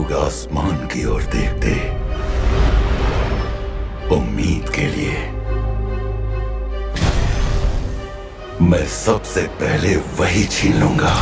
लोग आसमान की ओर देखते उम्मीद के लिए, मैं सबसे पहले वही छीन लूंगा।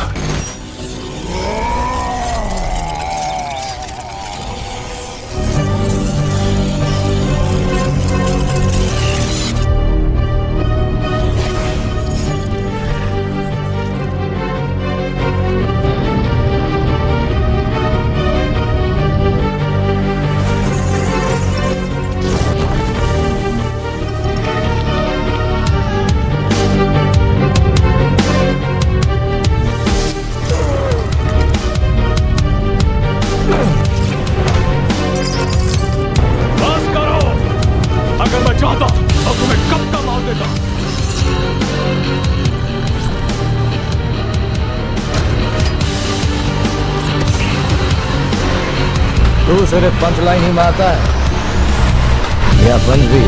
तू सिर्फ पंचलाइन ही मारता है या पंच भी?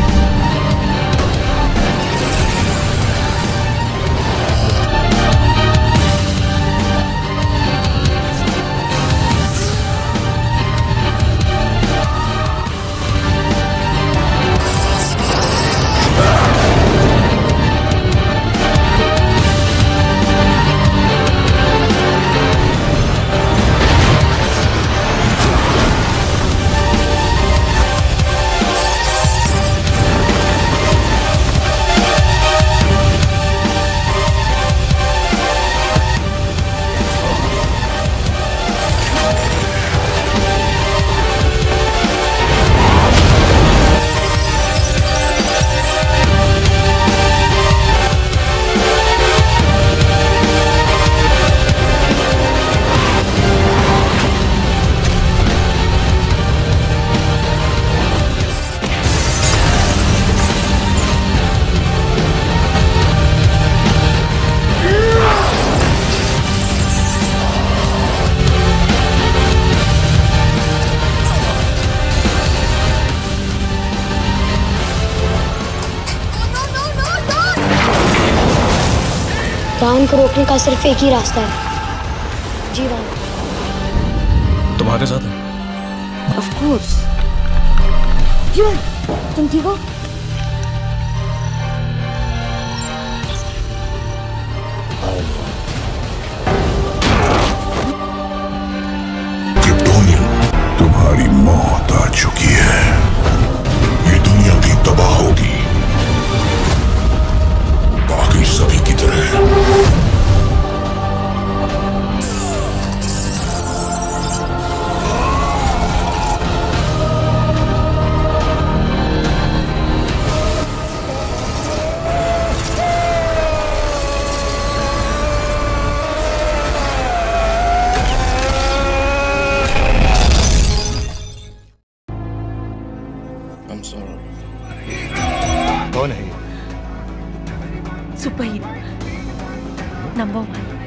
रावण को रोकने का सिर्फ एक ही रास्ता है, G.one। तुम्हारे साथ है? Of course। तुम ठीक हो? तुम्हारी मौत आ चुकी है। ये दुनिया भी तबाह होगी, बाकी सभी की तरह। कौन है ये? Superhero number 1।